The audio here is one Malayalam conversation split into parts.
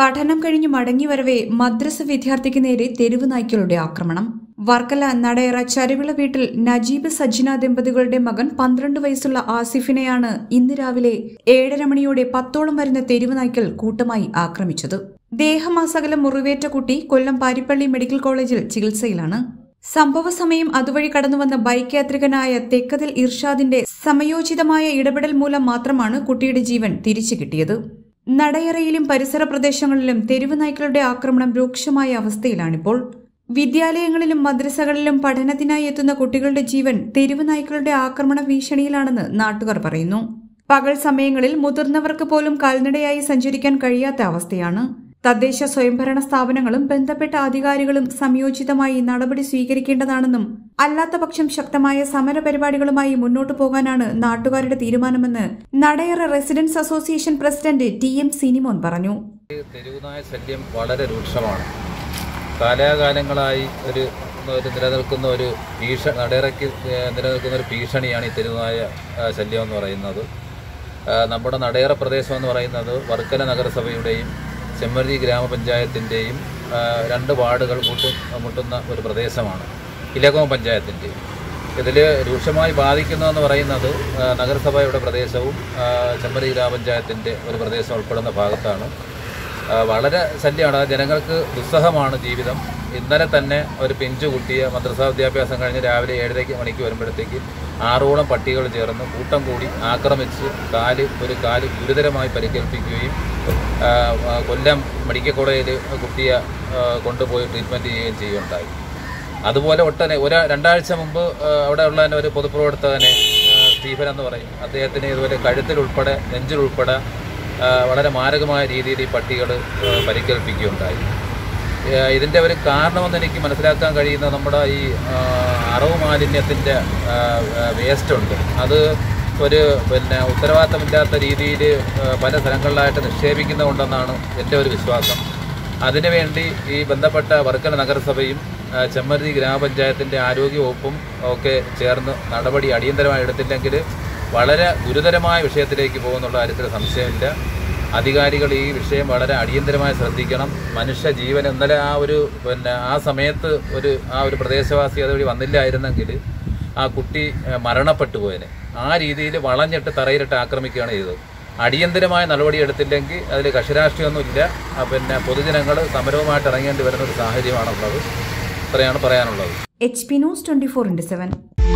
പഠനം കഴിഞ്ഞ് മടങ്ങിവരവെ മദ്രസ വിദ്യാർത്ഥിക്ക് നേരെ തെരുവ് നായ്ക്കളുടെ ആക്രമണം. വർക്കല നടയറ ചരുവിള വീട്ടിൽ നജീബ് സജ്ന ദമ്പതികളുടെ മകൻ 12 വയസ്സുള്ള ആസിഫിനെയാണ് ഇന്ന് രാവിലെ 7:30 മണിയോടെ 10ഓളം വരുന്ന തെരുവ് നായ്ക്കൾ കൂട്ടമായി ആക്രമിച്ചത്. ദേഹമാസകലം മുറിവേറ്റ കുട്ടി കൊല്ലം പാരിപ്പള്ളി മെഡിക്കൽ കോളേജിൽ ചികിത്സയിലാണ്. സംഭവ സമയം അതുവഴി കടന്നുവന്ന ബൈക്ക് യാത്രികനായ തെക്കതിൽ ഇർഷാദിന്റെ സമയോചിതമായ ഇടപെടൽ മൂലം മാത്രമാണ് കുട്ടിയുടെ ജീവൻ തിരിച്ചു കിട്ടിയത്. നടയറയിലും പരിസര പ്രദേശങ്ങളിലും തെരുവ് നായ്ക്കളുടെ ആക്രമണം രൂക്ഷമായ അവസ്ഥയിലാണിപ്പോൾ. വിദ്യാലയങ്ങളിലും മദ്രസകളിലും പഠനത്തിനായി എത്തുന്ന കുട്ടികളുടെ ജീവൻ തെരുവ് നായ്ക്കളുടെ ആക്രമണ ഭീഷണിയിലാണെന്ന് നാട്ടുകാർ പറയുന്നു. പകൽ സമയങ്ങളിൽ മുതിർന്നവർക്ക് പോലും കാൽനടയായി സഞ്ചരിക്കാൻ കഴിയാത്ത അവസ്ഥയാണ്. തദ്ദേശ സ്വയംഭരണ സ്ഥാപനങ്ങളും ബന്ധപ്പെട്ട അധികാരികളും സംയോജിതമായി നടപടി സ്വീകരിക്കേണ്ടതാണെന്നും അല്ലാത്തപക്ഷം ശക്തമായ സമര പരിപാടികളുമായി മുന്നോട്ടു പോകാനാണ് നാട്ടുകാരുടെ തീരുമാനമെന്ന് Nadayara residence association president TM Sinimon പറഞ്ഞു. തെരുവുനായ ശല്യം വളരെ രൂക്ഷമാണ്. കാലാകാലങ്ങളായി നിലനിൽക്കുന്ന ഒരു നടയറയ്ക്ക് നിലനിൽക്കുന്ന ഒരു ഭീഷണിയാണ് ഈ തെരുവുനായ ശല്യം എന്ന് പറയുന്നത്. നമ്മുടെ നടയറ പ്രദേശം എന്ന് പറയുന്നത് വർക്കല നഗരസഭയുടെയും ചെമ്മരുതി ഗ്രാമപഞ്ചായത്തിൻ്റെയും 2 വാർഡുകൾ മുട്ടുന്ന ഒരു പ്രദേശമാണ്. ഇലകോം പഞ്ചായത്തിൻ്റെയും ഇതിൽ രൂക്ഷമായി ബാധിക്കുന്നതെന്ന് പറയുന്നത് നഗരസഭയുടെ പ്രദേശവും ചെമ്മരുതി ഗ്രാമപഞ്ചായത്തിൻ്റെ ഒരു പ്രദേശം ഉൾപ്പെടുന്ന ഭാഗത്താണ്. വളരെ ശല്യമാണ്. ജനങ്ങൾക്ക് ദുസ്സഹമാണ് ജീവിതം. ഇന്നലെ തന്നെ ഒരു പിഞ്ചു കുട്ടിയെ മദ്രസാ വിദ്യാഭ്യാസം കഴിഞ്ഞ് രാവിലെ 7:30 മണിക്ക് വരുമ്പോഴത്തേക്ക് 6ഓളം പട്ടികൾ ചേർന്ന് കൂട്ടം കൂടി ആക്രമിച്ച് ഒരു കാല് ഗുരുതരമായി പരിക്കേൽപ്പിക്കുകയും കൊല്ലം മെഡിക്കൽ കോളേജിൽ കുട്ടിയെ കൊണ്ടുപോയി ട്രീറ്റ്മെൻറ്റ് ചെയ്യുകയും ചെയ്യുകയുണ്ടായി. അതുപോലെ 2 ആഴ്ച മുമ്പ് അവിടെ ഉള്ള ഒരു പൊതുപ്രവർത്തകനെ സ്റ്റീഫൻ എന്ന് പറയും, അദ്ദേഹത്തിന് ഇതുപോലെ കഴുത്തിലുൾപ്പെടെ നെഞ്ചിലുൾപ്പെടെ വളരെ മാരകമായ രീതിയിൽ ഈ പട്ടികൾ പരിക്കേൽപ്പിക്കുകയുണ്ടായി. ഇതിൻ്റെ ഒരു കാരണമെന്ന് എനിക്ക് മനസ്സിലാക്കാൻ കഴിയുന്നത് നമ്മുടെ ഈ അറവ് മാലിന്യത്തിൻ്റെ വേസ്റ്റ് ഉണ്ട്. അത് ഉത്തരവാദിത്തമില്ലാത്ത രീതിയിൽ പല സ്ഥലങ്ങളിലായിട്ട് നിക്ഷേപിക്കുന്നുണ്ടെന്നാണ് എൻ്റെ ഒരു വിശ്വാസം. അതിനുവേണ്ടി ഈ ബന്ധപ്പെട്ട വർക്കല നഗരസഭയും ചെമ്മരുതി ഗ്രാമപഞ്ചായത്തിൻ്റെ ആരോഗ്യവകുപ്പും ഒക്കെ ചേർന്ന് നടപടി അടിയന്തരമായി എടുത്തില്ലെങ്കിൽ വളരെ ഗുരുതരമായ വിഷയത്തിലേക്ക് പോകുന്നുള്ള കാര്യത്തിൽ സംശയമില്ല. അധികാരികൾ ഈ വിഷയം വളരെ അടിയന്തരമായി ശ്രദ്ധിക്കണം. മനുഷ്യ ജീവൻ ഇന്നലെ ആ സമയത്ത് ഒരു പ്രദേശവാസി അതുവഴി വന്നില്ലായിരുന്നെങ്കിൽ ആ കുട്ടി മരണപ്പെട്ടു പോയനെ. ആ രീതിയിൽ വളഞ്ഞിട്ട് തറയിലിട്ട് ആക്രമിക്കുകയാണ് ചെയ്തത്. അടിയന്തരമായ നടപടി എടുത്തില്ലെങ്കിൽ അതിൽ കക്ഷിരാഷ്ട്രീയമൊന്നുമില്ല. പൊതുജനങ്ങൾ സമരവുമായിട്ട് ഇറങ്ങേണ്ടി വരുന്ന ഒരു സാഹചര്യമാണുള്ളത്. ഇത്രയാണ് പറയാനുള്ളത്. HP News 24/7.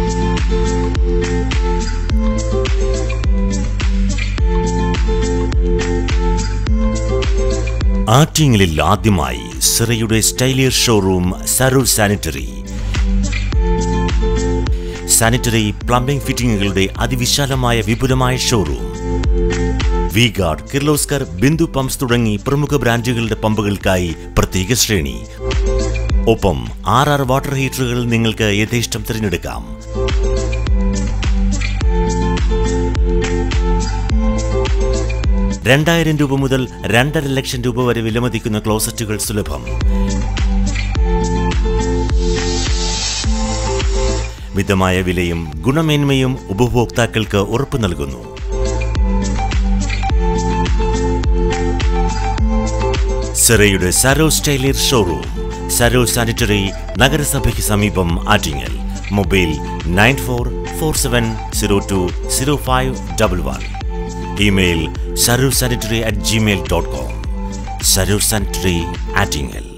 ആറ്റിങ്ങലിൽ ആദ്യമായി സിറയുടെ സ്റ്റൈലിയർ ഷോറൂം സരൂർ സാനിറ്ററി പ്ലംബിംഗ് ഫിറ്റിംഗുകളുടെ അതിവിശാലമായ വിപുലമായ showroom. V Guard, Kirloskar, Bindu pumps തുടങ്ങി പ്രമുഖ ബ്രാൻഡുകളുടെ പമ്പുകൾക്കായി പ്രത്യേക ശ്രേണി. ഒപ്പം 6 വാട്ടർ ഹീറ്ററുകൾ നിങ്ങൾക്ക് യഥേഷ്ടം തിരഞ്ഞെടുക്കാം. ₹2,000 മുതൽ ₹2,50,000 വരെ വിലമതിക്കുന്ന ക്ലോസറ്റുകൾ സുലഭം. മിതമായ വിലയും ഗുണമേന്മയും ഉപഭോക്താക്കൾക്ക് ഉറപ്പു നൽകുന്നു. സിറയുടെ സരോ സ്റ്റൈലിയർ ഷോറൂം, സരോ സാനിറ്ററി, നഗരസഭയ്ക്ക് സമീപം, Attingal. Mobile 9447020511. Email sarursanitary@gmail.com. Sarur Sanitary, Attingal.